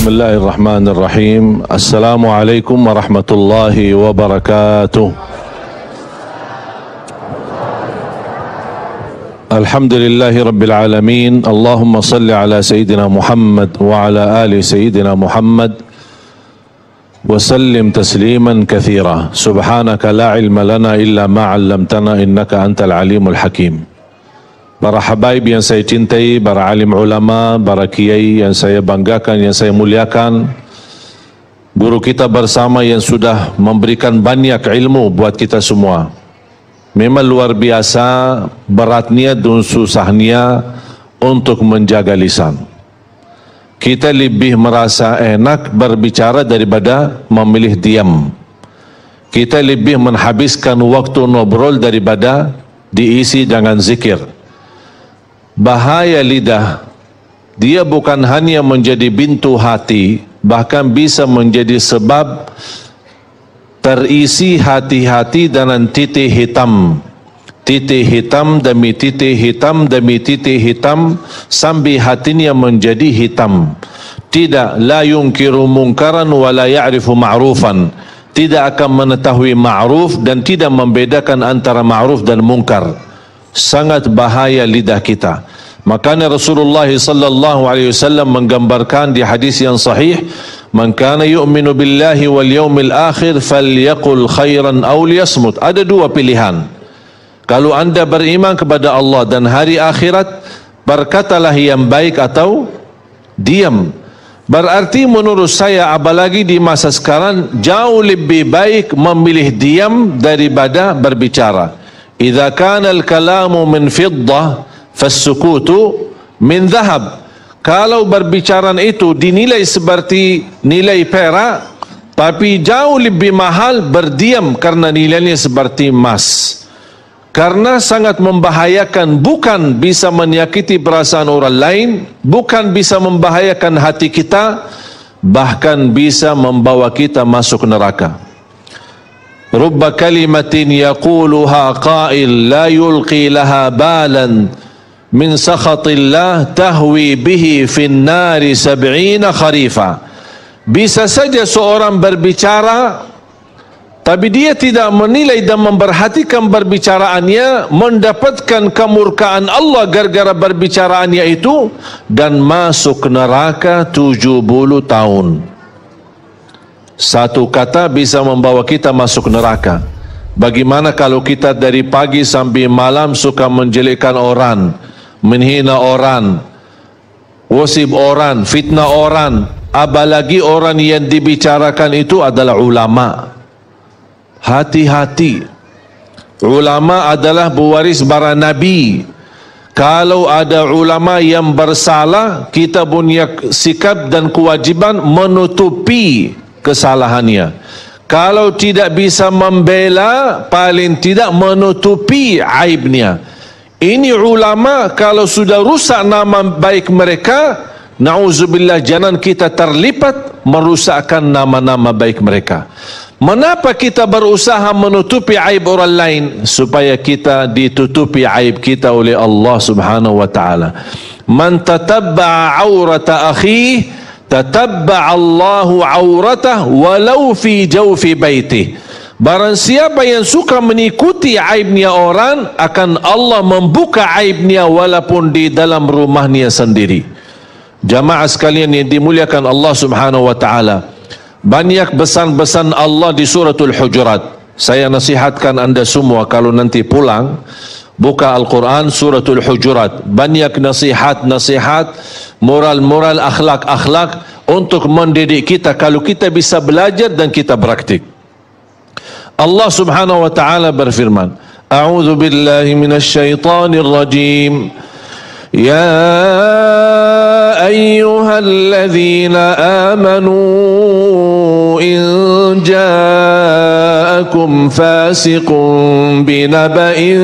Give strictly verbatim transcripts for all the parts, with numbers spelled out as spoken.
Bismillahirrahmanirrahim. Assalamualaikum warahmatullahi wabarakatuh. Alhamdulillahi rabbil alamin. Allahumma salli ala Sayyidina Muhammad wa ala ali Sayyidina Muhammad wa sallim tasliman kathira. Subhanaka la ilma lana illa ma 'allamtana innaka antal alimul hakim. Para habaib yang saya cintai, para alim ulama, para kiai yang saya banggakan, yang saya muliakan, guru kita bersama yang sudah memberikan banyak ilmu buat kita semua. Memang luar biasa beratnya dan susahnya untuk menjaga lisan. Kita lebih merasa enak berbicara daripada memilih diam. Kita lebih menghabiskan waktu ngobrol daripada diisi dengan zikir. Bahaya lidah, dia bukan hanya menjadi pintu hati, bahkan bisa menjadi sebab terisi hati-hati dengan titik hitam. Titik hitam demi titik hitam demi titik hitam sampai hatinya menjadi hitam. Tidak, la yunkiru munkaran wa la ya'rifu ma'rufan. Tidak akan mengetahui ma'ruf dan tidak membedakan antara ma'ruf dan munkar. Sangat bahaya lidah kita. Makanya Rasulullah sallallahu alaihi wasallam menggambarkan di hadis yang sahih, "Man kana yu'minu billahi wal yawmil akhir falyaqul khairan aw liyasmut." Ada dua pilihan. Kalau anda beriman kepada Allah dan hari akhirat, berkatalah yang baik atau diam. Berarti menurut saya, apalagi di masa sekarang, jauh lebih baik memilih diam daripada berbicara. Idza kana al-kalamu min fiddah fas-sukutu min dhahab. Kalau berbicaraan itu dinilai seperti nilai perak, tapi jauh lebih mahal berdiam karena nilainya seperti emas. Karena sangat membahayakan, bukan bisa menyakiti perasaan orang lain, bukan bisa membahayakan hati kita, bahkan bisa membawa kita masuk neraka. Rubba kalimatin yaquluha qail la yulqi laha balan min sakhatillah tahwi bihi fin nari sab'ina kharifa. Bisa saja seorang berbicara tapi dia tidak menilai dan memperhatikan perbicaraannya, mendapatkan kemurkaan Allah gara-gara perbicaraannya itu dan masuk neraka tujuh puluh tahun. Satu kata bisa membawa kita masuk neraka. Bagaimana kalau kita dari pagi sampai malam suka menjelekkan orang, menghina orang, gosip orang, fitnah orang, apalagi orang yang dibicarakan itu adalah ulama. Hati-hati. Ulama adalah pewaris para nabi. Kalau ada ulama yang bersalah, kita punya sikap dan kewajiban menutupi kesalahannya. Kalau tidak bisa membela, paling tidak menutupi aibnya. Ini ulama kalau sudah rusak nama baik mereka, na'udzubillah, jangan kita terlibat merusakkan nama-nama baik mereka. Mengapa kita berusaha menutupi aib orang lain? Supaya kita ditutupi aib kita oleh Allah subhanahu wa ta'ala. Man tatabba'a awrata akhihi tatabba'a Allahu awratah walau fi jawfi baitih. Barang siapa yang suka mengikuti aibnya orang, akan Allah membuka aibnya walaupun di dalam rumahnya sendiri. Jamaah sekalian yang dimuliakan Allah subhanahu wa ta'ala, banyak pesan-pesan Allah di suratul Hujurat. Saya nasihatkan anda semua kalau nanti pulang, buka Al-Quran suratul Hujurat. Banyak nasihat-nasihat, moral-moral, akhlak-akhlak untuk mendidik kita kalau kita bisa belajar dan kita praktik. Allah subhanahu wa ta'ala berfirman, A'udzu billahi minasy syaithanir rajim. Ya ayyuhalladzina amanu in ja'akum fasiqun binaba'in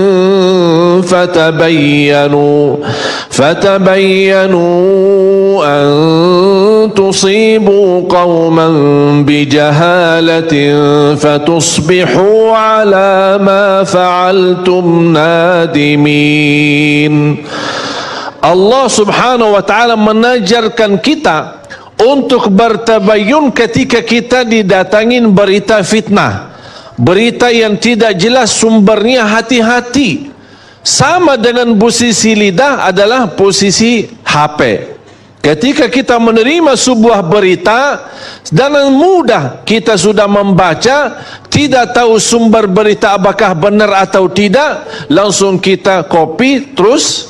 fatabayyanu fatabayyanu an tusibu qauman bijahalatin fatusbihu ala ma fa'altum nadimin. Allah subhanahu wa ta'ala menajarkan kita untuk bertabayun ketika kita didatangin berita fitnah, berita yang tidak jelas sumbernya. Hati-hati. Sama dengan posisi lidah adalah posisi H P. Ketika kita menerima sebuah berita, dengan mudah kita sudah membaca, tidak tahu sumber berita apakah benar atau tidak, langsung kita copy terus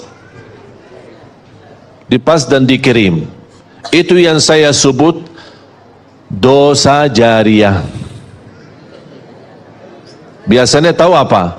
dipas dan dikirim. Itu yang saya sebut dosa jariah. Biasanya tahu apa?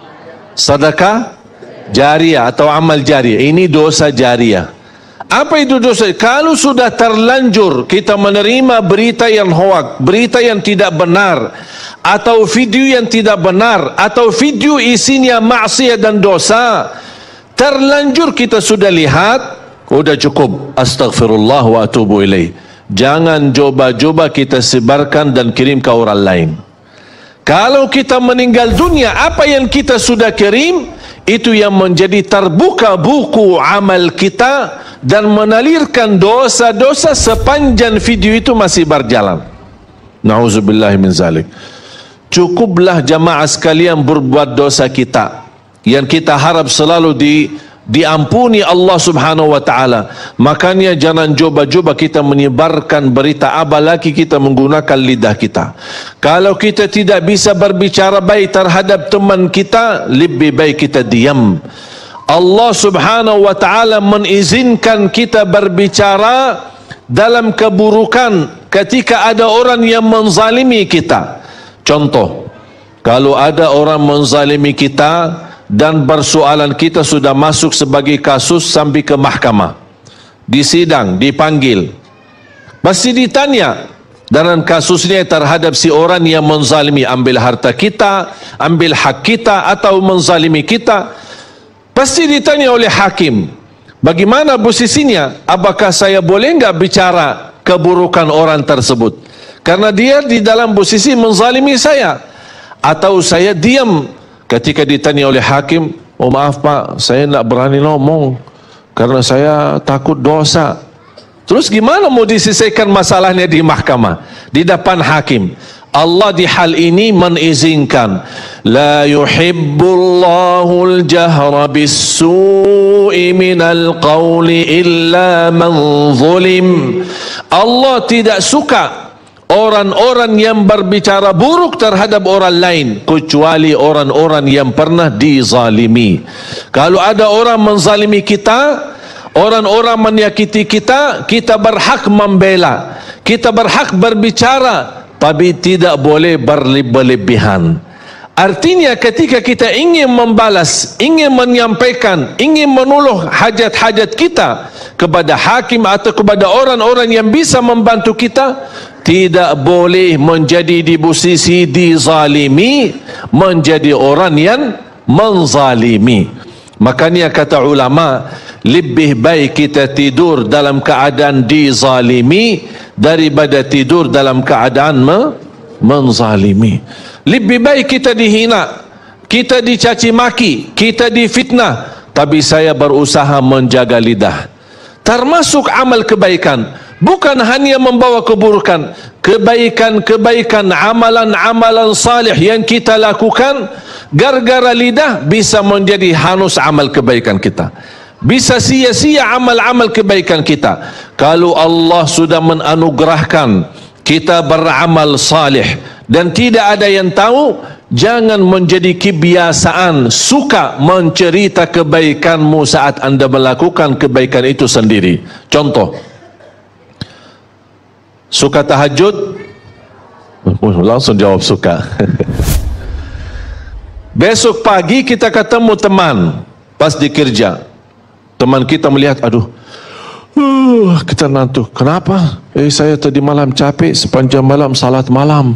Sedekah jariah atau amal jariah. Ini dosa jariah. Apa itu dosa? Kalau sudah terlanjur kita menerima berita yang hoak, berita yang tidak benar, atau video yang tidak benar, atau video isinya maksiat dan dosa, terlanjur kita sudah lihat, udah cukup, astaghfirullah wa atubu ilaih. Jangan coba-coba kita sebarkan dan kirim ke orang lain. Kalau kita meninggal dunia, apa yang kita sudah kirim, itu yang menjadi terbuka buku amal kita dan menalirkan dosa-dosa sepanjang video itu masih berjalan. Nauzubillah min zalik. Cukuplah jamaah sekalian berbuat dosa kita yang kita harap selalu di diampuni Allah subhanahu wa ta'ala. Makanya jangan coba-coba kita menyebarkan berita, apalagi kita menggunakan lidah kita. Kalau kita tidak bisa berbicara baik terhadap teman kita, lebih baik kita diam. Allah subhanahu wa ta'ala mengizinkan kita berbicara dalam keburukan ketika ada orang yang menzalimi kita. Contoh, kalau ada orang menzalimi kita dan persoalan kita sudah masuk sebagai kasus sampai ke mahkamah, di sidang, dipanggil, pasti ditanya dalam kasusnya terhadap si orang yang menzalimi, ambil harta kita, ambil hak kita, atau menzalimi kita. Pasti ditanya oleh hakim, bagaimana posisinya? Apakah saya boleh enggak bicara keburukan orang tersebut karena dia di dalam posisi menzalimi saya? Atau saya diam ketika ditanya oleh hakim, oh maaf pak, saya tidak berani ngomong karena saya takut dosa. Terus gimana mau diselesaikan masalahnya di mahkamah, di depan hakim? Allah di hal ini mengizinkan, la yuhibbullahul jahra bis-su'i minal qawli illa man zulim. Allah tidak suka orang-orang yang berbicara buruk terhadap orang lain, kecuali orang-orang yang pernah dizalimi. Kalau ada orang menzalimi kita, orang-orang menyakiti kita, kita berhak membela, kita berhak berbicara, tapi tidak boleh berlebihan. Artinya ketika kita ingin membalas, ingin menyampaikan, ingin menolong hajat-hajat kita kepada hakim atau kepada orang-orang yang bisa membantu kita, tidak boleh menjadi di posisi dizalimi, menjadi orang yang menzalimi. Makanya kata ulama, lebih baik kita tidur dalam keadaan dizalimi daripada tidur dalam keadaan menzalimi. Lebih baik kita dihina, kita dicaci maki, kita difitnah, tapi saya berusaha menjaga lidah. Termasuk amal kebaikan, bukan hanya membawa keburukan, kebaikan-kebaikan, amalan-amalan salih yang kita lakukan, gara-gara lidah bisa menjadi hanus amal kebaikan kita, bisa sia-sia amal-amal kebaikan kita. Kalau Allah sudah menanugerahkan kita beramal salih dan tidak ada yang tahu, jangan menjadi kebiasaan suka mencerita kebaikanmu saat anda melakukan kebaikan itu sendiri. Contoh, suka tahajud, langsung jawab suka. Besok pagi kita ketemu teman pas di kerja, teman kita melihat, aduh, uh, kita nantuk. Kenapa? Eh saya tadi malam capek, sepanjang malam salat malam.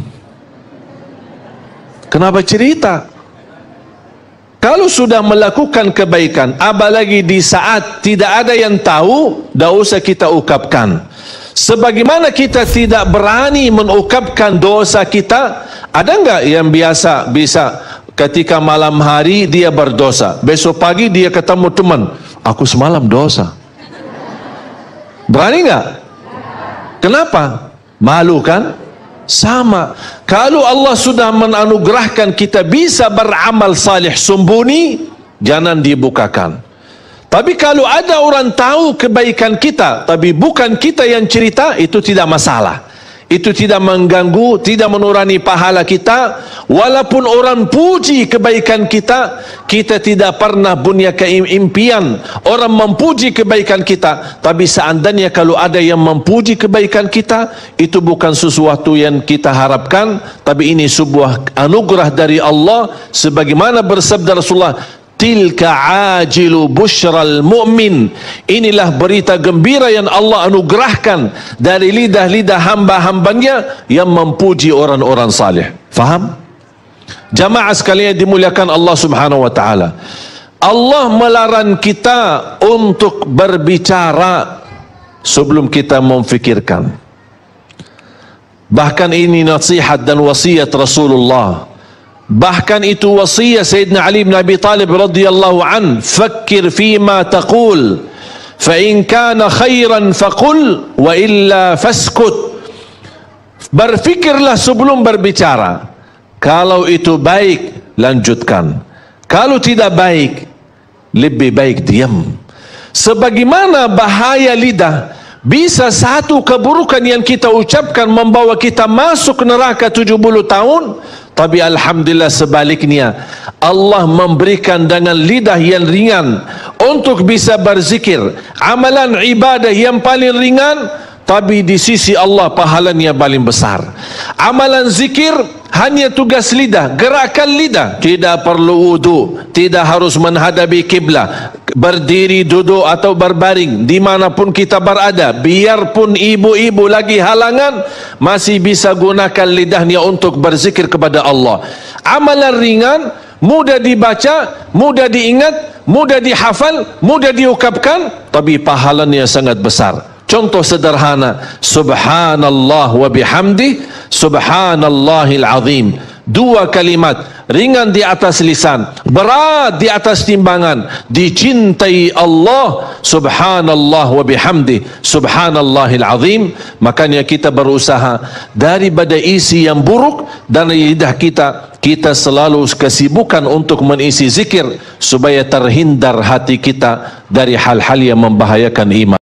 Kenapa cerita? Kalau sudah melakukan kebaikan, apalagi di saat tidak ada yang tahu, tidak usah kita ungkapkan. Sebagaimana kita tidak berani mengungkapkan dosa kita, ada enggak yang biasa bisa ketika malam hari dia berdosa, besok pagi dia ketemu teman, aku semalam dosa. Berani enggak? Kenapa? Malu kan? Sama. Kalau Allah sudah menganugerahkan kita bisa beramal salih sembunyi, jangan dibukakan. Tapi kalau ada orang tahu kebaikan kita, tapi bukan kita yang cerita, itu tidak masalah. Itu tidak mengganggu, tidak mengurangi pahala kita. Walaupun orang puji kebaikan kita, kita tidak pernah punya keimpian orang memuji kebaikan kita. Tapi seandainya kalau ada yang memuji kebaikan kita, itu bukan sesuatu yang kita harapkan, tapi ini sebuah anugerah dari Allah. Sebagaimana bersabda Rasulullah, tilka ajilu busyral mu'min, inilah berita gembira yang Allah anugerahkan dari lidah-lidah hamba-hambanya yang memuji orang-orang salih. Faham? Jamaah sekalian dimuliakan Allah subhanahu wa ta'ala, Allah melarang kita untuk berbicara sebelum kita memfikirkan. Bahkan ini nasihat dan wasiat Rasulullah. Bahkan itu wasiat Sayyidina Ali bin Abi Talib radhiyallahu an, fakir fima taqul fa in kana khairan faqul wa illa faskut. Berfikirlah sebelum berbicara. Kalau itu baik, lanjutkan. Kalau tidak baik, lebih baik diam. Sebagaimana bahaya lidah, bisa satu keburukan yang kita ucapkan membawa kita masuk neraka tujuh puluh tahun. Tapi alhamdulillah sebaliknya, Allah memberikan dengan lidah yang ringan untuk bisa berzikir, amalan ibadah yang paling ringan, tapi di sisi Allah pahalanya paling besar. Amalan zikir hanya tugas lidah, gerakan lidah, tidak perlu wudu, tidak harus menghadapi kiblat, berdiri, duduk atau berbaring, dimanapun kita berada. Biarpun ibu-ibu lagi halangan, masih bisa gunakan lidahnya untuk berzikir kepada Allah. Amalan ringan, mudah dibaca, mudah diingat, mudah dihafal, mudah diucapkan, tapi pahalanya sangat besar. Contoh sederhana, subhanallah wa bihamdi, subhanallahil azim. Dua kalimat, ringan di atas lisan, berat di atas timbangan, dicintai Allah, subhanallah wa bihamdi, subhanallahil azim. Makanya kita berusaha daripada isi yang buruk dan lidah kita, kita selalu kesibukan untuk mengisi zikir supaya terhindar hati kita dari hal-hal yang membahayakan iman.